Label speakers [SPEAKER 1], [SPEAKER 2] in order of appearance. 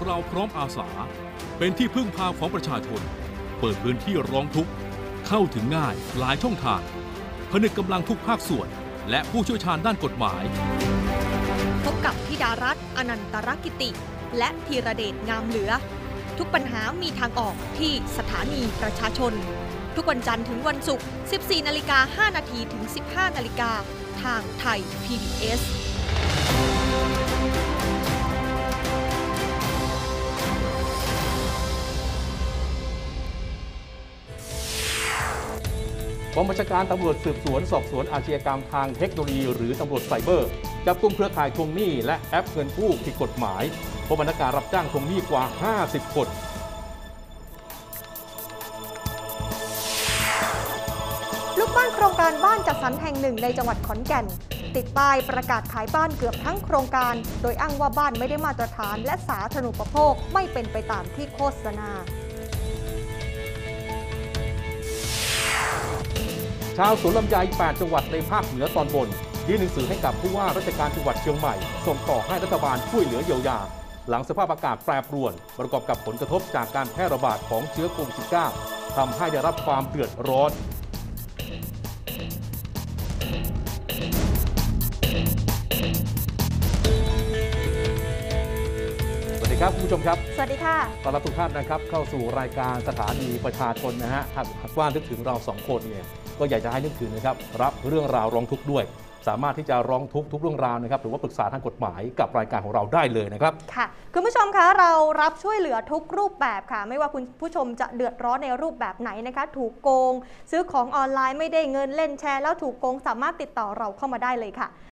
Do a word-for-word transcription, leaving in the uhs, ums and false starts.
[SPEAKER 1] เราพร้อมอาสาเป็นที่พึ่งพาของประชาชนเปิดพื้นที่ร้องทุกข์เข้าถึงง่ายหลายช่องทางผนึกกำลังทุกภาคส่วนและผู้เชี่ยวชาญด้านกฎหมาย
[SPEAKER 2] พบกับธิดารัตน์อนันตรกิติและธีรเดชงามเหลือทุกปัญหามีทางออกที่สถานีประชาชนทุกวันจันทร์ถึงวันศุกร์ สิบสี่นาฬิกาห้านาทีถึง สิบห้านาฬิกาทางไทย พี บี เอส
[SPEAKER 3] กองบัญชาการตำรวจสืบสวนสอบสวนอาชญากรรมทางเทคโนโลยีหรือตำรวจไซเบอร์จับกุมเครือข่ายทวงหนี้และแอปเงินกู้ผิดกฎหมายพบพนักงานรับจ้างทวงหนี้กว่าห้าสิบคน
[SPEAKER 2] ลูกบ้านโครงการบ้านจัดสรรแห่งหนึ่งในจังหวัดขอนแก่นติดป้ายประกาศขายบ้านเกือบทั้งโครงการโดยอ้างว่าบ้านไม่ได้มาตรฐานและสาธารณูปโภคไม่เป็นไปตามที่โฆษณา
[SPEAKER 3] ชาวสวนลำไยแปดจังหวัดในภาคเหนือตอนบนยื่นหนังสือให้กับผู้ว่าราชการจังหวัดเชียงใหม่ส่งต่อให้รัฐบาลช่วยเหลือเยียวยาหลังสภาพอากาศแปรปรวนประกอบกับผลกระทบจากการแพร่ระบาดของเชื้อโควิด สิบเก้า ทำให้ได้รับความเดือดร้อนสวัสดีครับคุณผู้ชมครับ
[SPEAKER 2] สวัสดีค่ะ
[SPEAKER 3] ต้อนรับทุกท่านนะครับเข้าสู่รายการสถานีประชาชนนะฮะหากว่านึกถึงเราสองคนเนี่ยก็อยากจะให้นึกถึงนะครับรับเรื่องราวร้องทุกข์ด้วยสามารถที่จะร้องทุกข์ทุกเรื่องราวนะครับหรือว่าปรึกษาทางกฎหมายกับรายการของเราได้เลยนะครับ
[SPEAKER 2] ค่ะคุณผู้ชมคะเรารับช่วยเหลือทุกรูปแบบค่ะไม่ว่าคุณผู้ชมจะเดือดร้อนในรูปแบบไหนนะคะถูกโกงซื้อของออนไลน์ไม่ได้เงินเล่นแชร์แล้วถูกโกงสามารถติดต่อเราเข้ามาได้เลยค่ะ